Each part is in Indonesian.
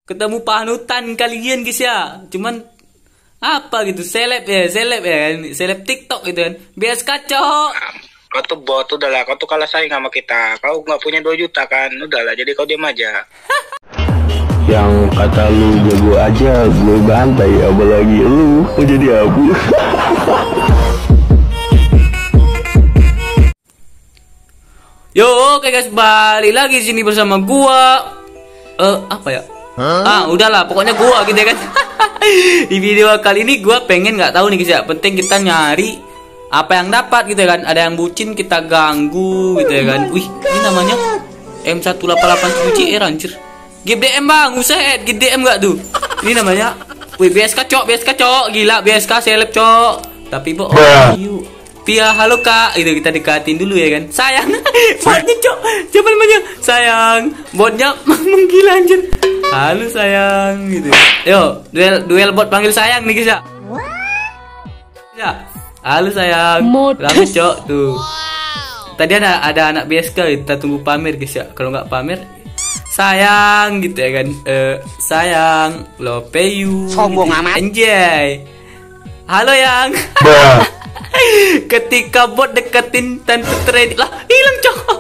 ketemu panutan kalian guys ya. Cuman apa gitu, seleb ya kan, seleb TikTok gitu kan. Bias kacau. Kau tuh bot, udahlah, kau tuh kalah saing sama kita. Kau nggak punya 2 juta kan, udahlah, jadi kau diam aja. Yang kata lu jago aja gue bantai, apalagi lu mau jadi abu. Yo, oke guys, balik lagi sini bersama gua. Apa ya? Udahlah, pokoknya gua gitu ya kan. Di video kali ini gua pengen nggak tahu nih guys ya. Penting kita nyari apa yang dapat gitu ya kan. Ada yang bucin kita ganggu gitu ya kan. Wih, ini namanya M188CR anjir. GDM bang, uset, GDM nggak tuh? Ini namanya. Wih, BSK cok, gila BSK seleb cok. Tapi yuk. Pia, halo kak, itu kita dekatin dulu ya kan. Sayang, botnya cok, siapa namanya? Sayang, botnya menggila anjir. Halo sayang, gitu. Yo, duel bot panggil sayang nih guys ya. Ya, halo sayang. Rame cok tuh. Tadi ada anak BSK, kita tunggu pamer guys ya. Kalau nggak pamer, sayang gitu ya kan. Sayang, love you. Sombong amat. Anjay. Halo yang. Ketika bot deketin tante trade lah hilang cowok.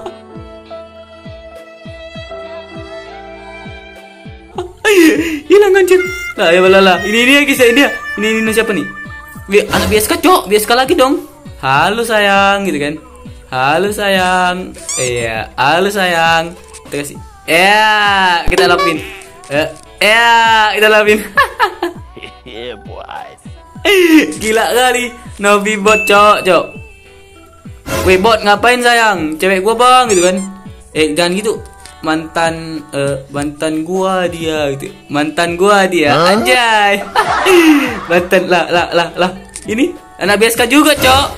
Hilang anjir. Lah ya lah. Ini dia guys ya, ini siapa nih? Anak BSK cok, BSK lagi dong. Halo sayang gitu kan. Halo sayang. Iya, halo sayang. Kita kasih. Kita lapin. Kita lapin. Yeah boy. Gila kali, Novi bot cok. Weh bot ngapain sayang? Cewek gua bang gitu kan. Jangan gitu. Mantan gua dia gitu. Mantan gua dia. Anjay. Mantan lah. Ini anak BSK juga cok.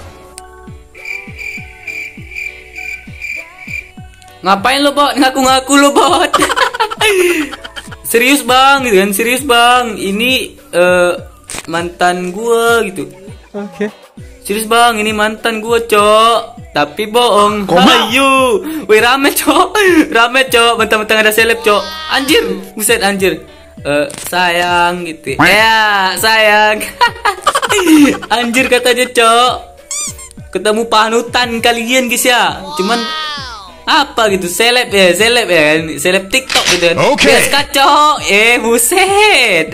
Ngapain lo bot? Ngaku-ngaku lo bot. Serius bang gitu kan. Serius bang. Ini mantan gua gitu. Oke. Serius bang, ini mantan gua cok. Tapi bohong. Ayo, wih rame cok, Mentang-mentang ada seleb cok. Anjir, buset anjir. Sayang gitu. Ya sayang. Anjir katanya cok. Ketemu panutan kalian guys ya. Cuman apa gitu, seleb ya kan, seleb TikTok gitu kan. Bias kacau. Buset.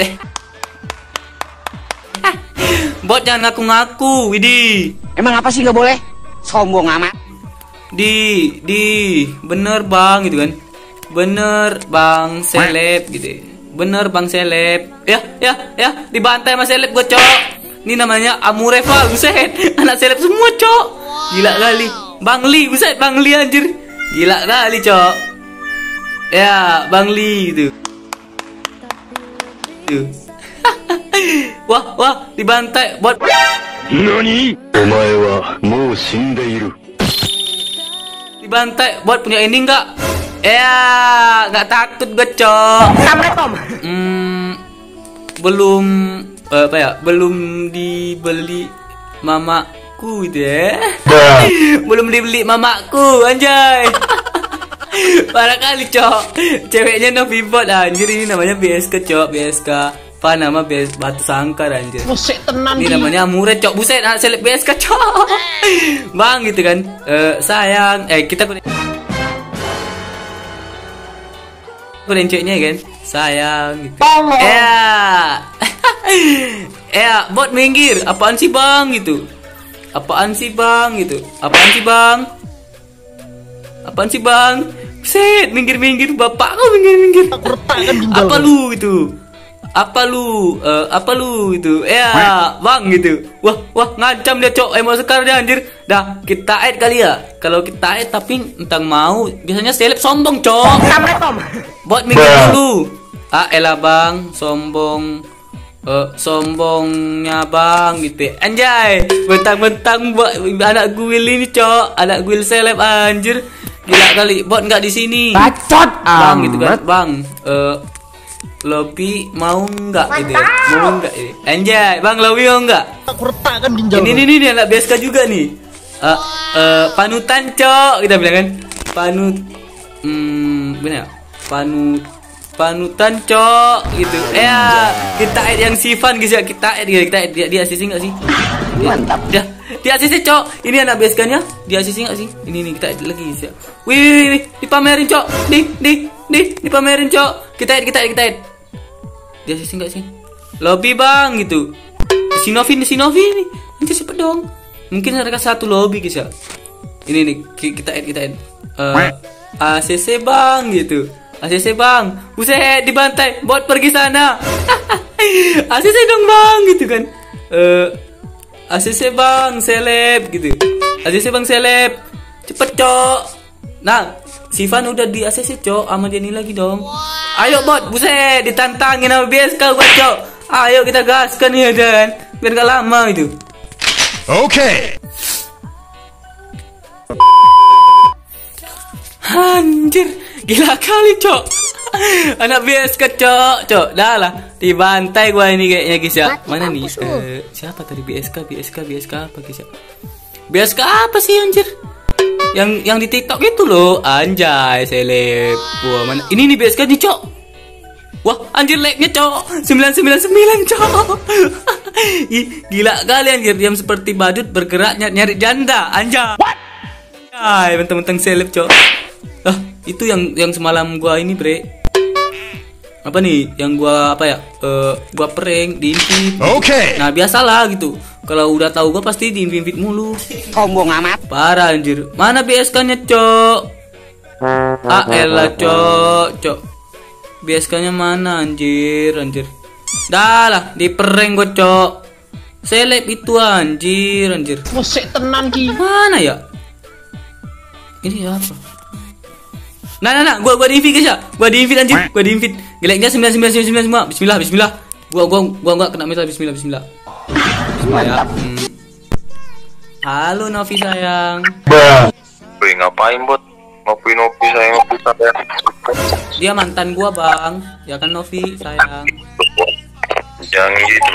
Bot jangan ngaku-ngaku, Widi. Emang apa sih nggak boleh? Sombong amat. Bener bang gitu kan. Bener bang seleb gitu. Bener bang seleb. Ya, dibantai sama seleb gue cok. Ini namanya Amureva, buset. Anak seleb semua cok. Gila kali. Bang Li, buset, Bang Li anjir. Gila kali cok. Ya, Bang Li gitu. Tuh. Wah, dibantai bot. Nani? Omae wa mou shindeiru. Dibantai bot, punya ini enggak? Enggak takut gue, cok. Assalamualaikum. Belum apa ya? Belum dibeli mamaku gitu ya. Belum dibeli mamaku, anjay. Parah kali, cok. Ceweknya Novi bot anjir, ini namanya BSK, cok. BSK. Apa nama batu sangkar anjir. Buset tenan. Ini namanya Amure cok. Buset, seleb BSK cok. Bang gitu kan. Sayang, kita kuden ceknya kan. Sayang gitu. Bot minggir. Apaan sih bang gitu? Apaan sih bang? Buset, minggir bapak kau minggir. Apa lu gitu? Apa lu itu bang gitu. Wah ngancam dia cok, mau sekar dia anjir. Dah kita add kali ya. Kalau kita add tapi entang mau, biasanya seleb sombong cok. Assalamualaikum. Bot minggir dulu. Elah bang, sombongnya bang gitu. Anjay, mentang-mentang anak gue ini cok, anak gue seleb anjir. Gila kali, bot nggak di sini. Bacot bang gitu kan bang. Lobby mau nggak gitu ya? Mau nggak ini? Anjay, bang lobby mau nggak? Aku retakkan ginjal. Ini anak BSK juga nih. Panutan cok, kita bilang kan. Bener ya? panutan cok gitu. Ya kita add yang Sivan guys ya, kita add dia ACC nggak sih? Mantap. Dia ACC cok. Ini anak BSK nya dia ACC nggak sih? Ini kita add lagi guys ya. Wih, dipamerin cok. Dipamerin cok. Kita add. Dia ACC nggak sih? Lobby bang gitu. Si Novi nih. Nanti cepet dong. Mungkin mereka satu lobby guys ya. Ini nih kita add. ACC bang gitu. ACC bang, buset dibantai, bot pergi sana. ACC dong bang gitu kan. ACC bang seleb gitu. ACC bang seleb, cepet cok. Nah, Sivan udah di ACC cok, sama Jenny lagi dong. Ayo bot, buset ditantangin sama BSK gua cok. Ayo kita gaskan ya dan biar gak lama itu. Oke. Anjir, gila kali cok. Anak BSK cok. Dah lah, dibantai gua ini kayaknya guys ya. Mana nih? Siapa tadi BSK apa guys ya? BSK apa sih anjir? Yang di TikTok itu loh, anjay seleb. Wah, mana? Ini nih BSK nih cok. Wah, anjir like-nya cok 999 cok. Gila kali anjir, diam seperti badut bergerak nyari janda anjay. Ay, mentang-mentang seleb cok. Itu yang semalam gua ini bre. Apa nih? Yang gua apa ya? Gua prank di invite. Oke. Nah, biasalah gitu. Kalau udah tahu gua pasti di invite mulu. Sombong amat. Parah anjir. Mana BSK-nya, Cok? Elah, Cok. BSK-nya mana anjir? Dah lah, di prank gua, Cok. Seleb itu anjir. Musik tenan ki. Mana ya? Ini apa? Nah, gua di invite guys ya. Gua di invite anjir. Geleknya 999 semua. Bismillah. Gua enggak kena metal. Bismillah. Mantap. Halo Novi sayang. Wih, ngapain bot? Ngopi sayang, ngopi sayang. Dia mantan gua, Bang. Ya kan Novi sayang. Jangan gitu.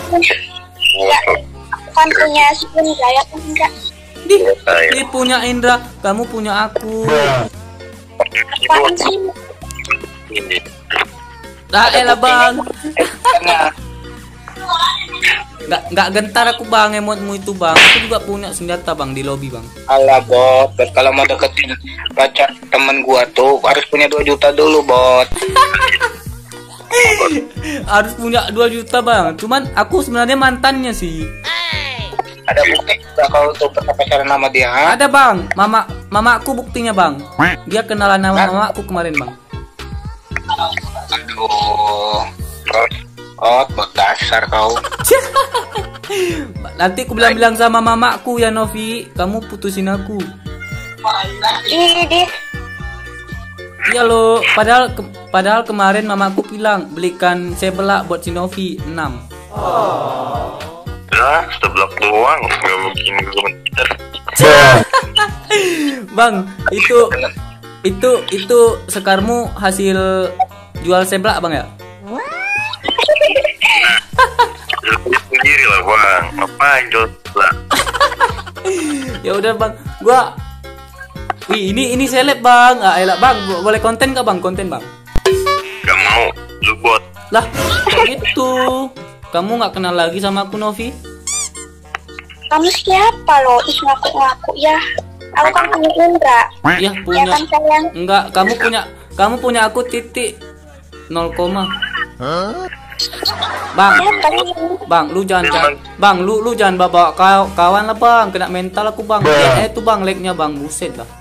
Kan punya Sipun ya enggak? Dia punya Indra, kamu punya aku. Apaan sih? Elah Bang. Nggak gentar aku Bang, emotmu itu Bang. Aku juga punya senjata Bang di lobby Bang. Alah bot, kalau mau deketin pacar temen gua tuh harus punya 2 juta dulu bot. Harus punya 2 juta Bang. Cuman aku sebenarnya mantannya sih. Ada bukti nggak kau tuh pernah pacaran sama dia? Ha? Ada Bang, mama aku buktinya Bang. Dia kenalan nama mama aku kemarin Bang. Aduh, bot dasar kau. Nanti aku bilang sama mamaku ya Novi, kamu putusin aku. Ini Iya loh, padahal kemarin mamaku bilang belikan seblak buat si Novi 6. Lah, seblak doang, nggak mungkin gue mentir. Bang, itu sekarmu hasil jual seblak Bang ya? Sendiri lah bang, ngapain jual seblak? Ya udah Bang, ini seleb Bang. Elah Bang, boleh konten gak Bang? Konten Bang. Gak mau, lu bot. Lah, kok gitu? Kamu nggak kenal lagi sama aku Novi? kamu siapa lo? Ih ngaku-ngaku ya. Aku kan punya Indra. Ya Ya punya. kan sayang. Enggak, kamu punya aku titik 0, Bang, Siapa sih? Bang, lu jangan lu jangan bawa kawan lah Bang, kena mental aku Bang. Itu Bang, like-nya Bang, buset dah.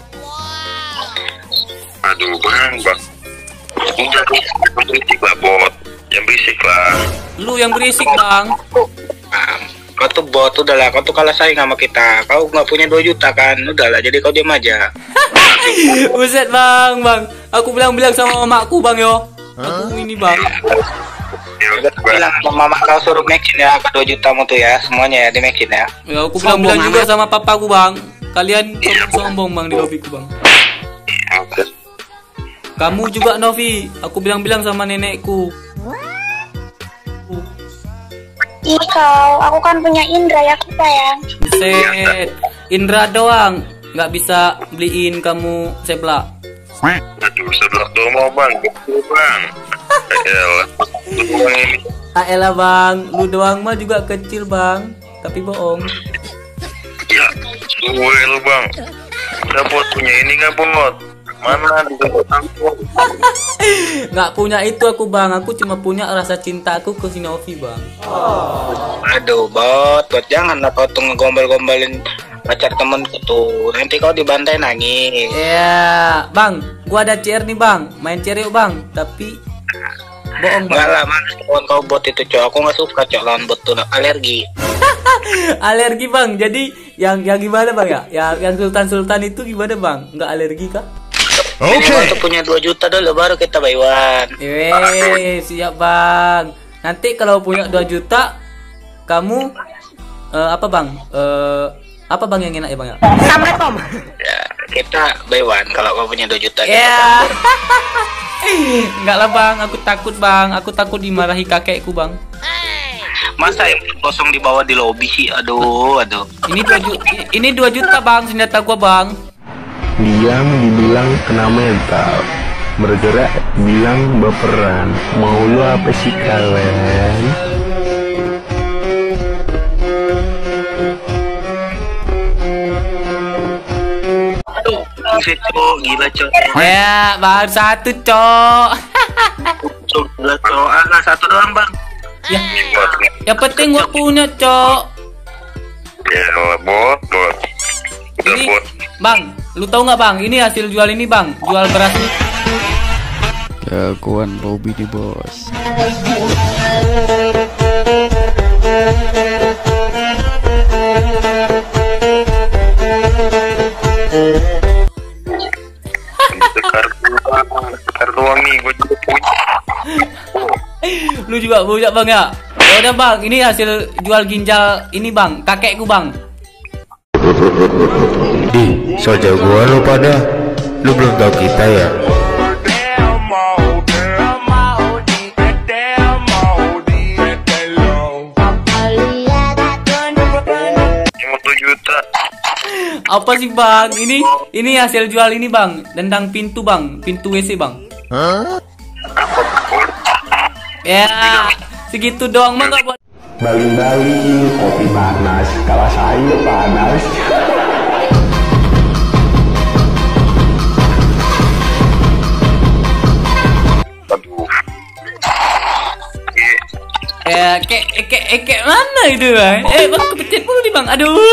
Aduh bang. Udah berisik lah bot, yang berisik lah. Lu yang berisik Bang. Kau tuh bot, udahlah, kau tuh kalah saing sama kita. Kau nggak punya 2 juta kan? Udahlah, jadi kau diam aja. Buset Bang. Aku bilang sama mamaku Bang yo. Aku ini Bang. Ya Udah bilang sama mama kau suruh makin ya ke 2 jutamu tuh ya, semuanya ya di-makin ya. Ya aku bilang juga sama papaku Bang. Kalian sombong Bang di lobbyku Bang. Kamu juga Novi, aku bilang sama nenekku. Ih kau, aku kan punya Indra ya sayang. Buset, Indra doang nggak bisa beliin kamu seblak. Aduh seblak doang mau bang, bang. Elah, uang ini. Ah elah bang, lu doang mah juga kecil bang, tapi bohong. Ya, suwe lu bang. Udah bot punya ini nggak bot? Mana di aku? Nggak punya itu aku bang, aku cuma punya rasa cinta aku ke si Novi bang. Aduh bot janganlah kau tuh ngegombal-gombalin pacar temenku tuh. Nanti kau dibantai nangis. Ya bang, gua ada CR nih bang, main CR yuk bang, tapi bohong Enggak bang. lah, malas kawan kau bot itu cowok. Aku nggak suka cowok lawan bot tuh, alergi. Alergi bang, jadi yang gimana bang ya? Yang Sultan itu gimana bang? Nggak alergi kah? Minimal tuh punya 2 juta dulu baru kita bayuan. Siap bang. Nanti kalau punya 2 juta, kamu apa bang? Apa bang yang enak ya bang ya? Assalamualaikum. Ya, kita bayuan kalau kau punya 2 juta. Ya. Enggak lah bang, aku takut bang. Aku takut dimarahi kakekku bang. Masa yang kosong dibawa di lobi sih? Aduh. Ini 2 juta bang, senjata gua bang. Diam dibilang kena mental, bergerak bilang baperan. Mau lu apa sih kalian? Aduh, si cowok gila cowok. Ya, baru 1 cok. Cowok gila cowok. Ah, 1 doang bang. Ya, yang penting gua punya cok. Ya bot. Udah Ini, bot. bang, lu tahu nggak bang? Ini hasil jual ini bang, jual beras nih. Jagoan Bobby nih bos. Sekar doang nih, gue juga punya. Lu juga punya bang ya? Ya udah bang, ini hasil jual ginjal ini bang, kakekku bang. So jagoan lu pada. Lu belum tahu kita ya. Apa sih bang? Ini hasil jual ini bang, dendang pintu bang, pintu WC bang. Ya, segitu doang mah nggak buat. Baling-baling kopi panas, kalah saya panas. Aduh. Kayak mana itu bang? Bang kepencet mulu nih bang, aduh.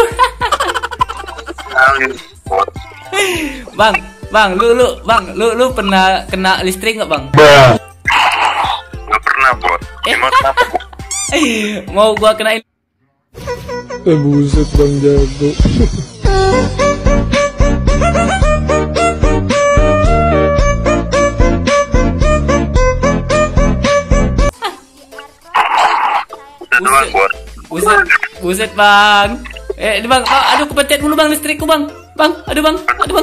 Bang, lu pernah kena listrik nggak bang? Nggak pernah bot. Emang kenapa bot? Mau gua kenain. Buset bang jago. Udah doang bot. Buset bang. Ini bang, aduh kepencet mulu bang listrikku bang. Aduh bang.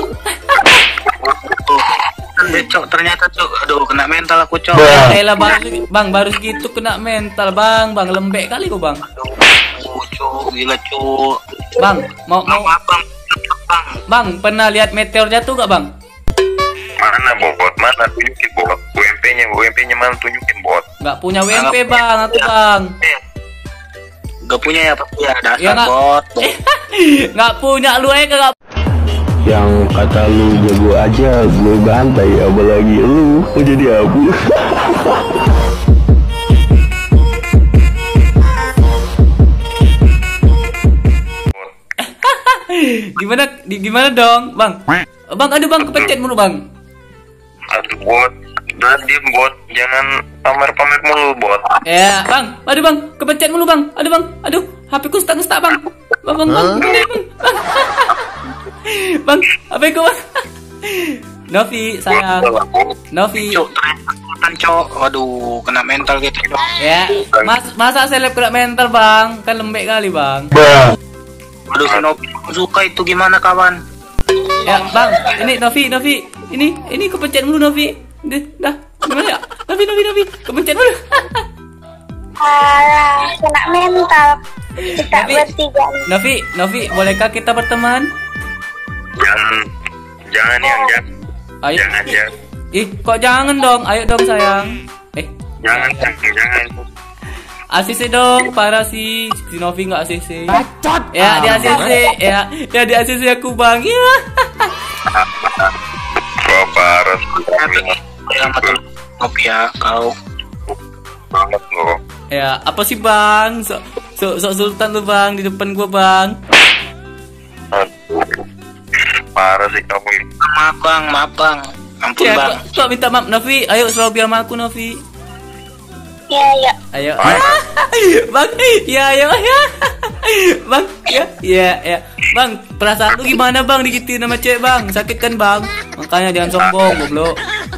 Cok, ternyata cok, aduh kena mental aku cok. Elah baru segitu kena mental bang, lembek kali kok bang. Aduh cok, gila cok. Bang, mau abang, bang, pernah lihat meteor jatuh gak bang? Mana bot? Mana tunjukin bot? UMP-nya mana tunjukin bot? Nggak punya WMP bang, aku bang. Gak punya ya pak ya, dasar Ya, nggak. bot. Nggak punya lu aja kagak. Yang kata lu jago aja gue bantai, apalagi lu mau jadi abu. Gimana dong bang? Bang, aduh bang kepencet mulu bang. Aduh bot, udah diem bot, jangan pamer-pamer mulu bot. Ya bang, aduh bang kepencet mulu bang. Aduh HP ku stuck bang. Bang. Bang, HP ku bang. Novi sayang. Novi. Cok, cok, aduh kena mental gitu cok. Ya, masa seleb kena mental bang? Kan lembek kali bang. Aduh si Novi suka itu gimana kawan? Ya bang, ini Novi, ini kepencet mulu Novi. Dah, gimana ya? Novi, kepencet mulu. Alah, kena mental. Kita bertiga. Novi, bolehkah kita berteman? Jangan yang jangan. Ayo. Jangan. Ih, kok jangan dong? Ayo dong sayang. Jangan. ACC dong, parah sih. Si Novi nggak ACC. Ya di ACC, ya di ACC aku bang. Ya. Kau parah. Ngopi ya kau. Banget lo. Ya apa sih bang? Sok sultan lu bang di depan gua bang. Parah sih kamu. Maaf bang. Ampun Ya, bang. kok minta maaf Novi? Ayo selalu sama aku Novi. Ya. Ayo. Bang, ya. Bang, ya. Bang, perasaan lu gimana bang digituin sama cewek bang? Sakit kan bang? Makanya jangan sombong, goblok.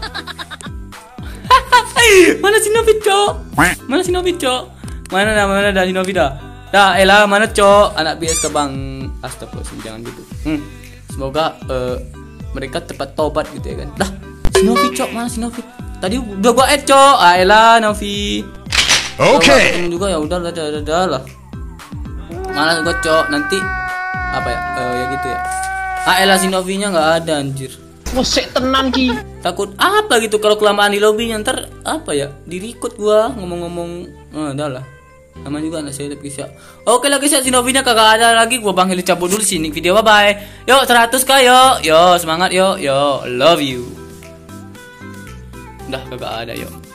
Mana si Novi, Cok? Mana si Novi, Cok? Mana dah si Novi dah? Dah, elah mana Cok? Anak biasa bang. Astagfirullahaladzim, jangan gitu. Semoga mereka tepat tobat gitu ya kan. Dah, si Novi, Cok, mana si Novi? Tadi udah gua add, Cok. Elah Novi. Okay. Juga ya udah lah. Malas gua Cok, nanti apa ya? Ya gitu ya. Elah si Novinya nggak ada anjir. Sik tenan ki. Takut apa gitu kalau kelamaan di lobbynya ntar apa ya? Dirikut gua ngomong-ngomong. Udah lah. Sama juga anak saya tapi bisa. Oke lah guys, si Novinya kagak ada lagi. Gua panggil cabut dulu sini video, bye. Yuk 100k yo. Yo semangat yo. Love you. Udah kagak ada yo.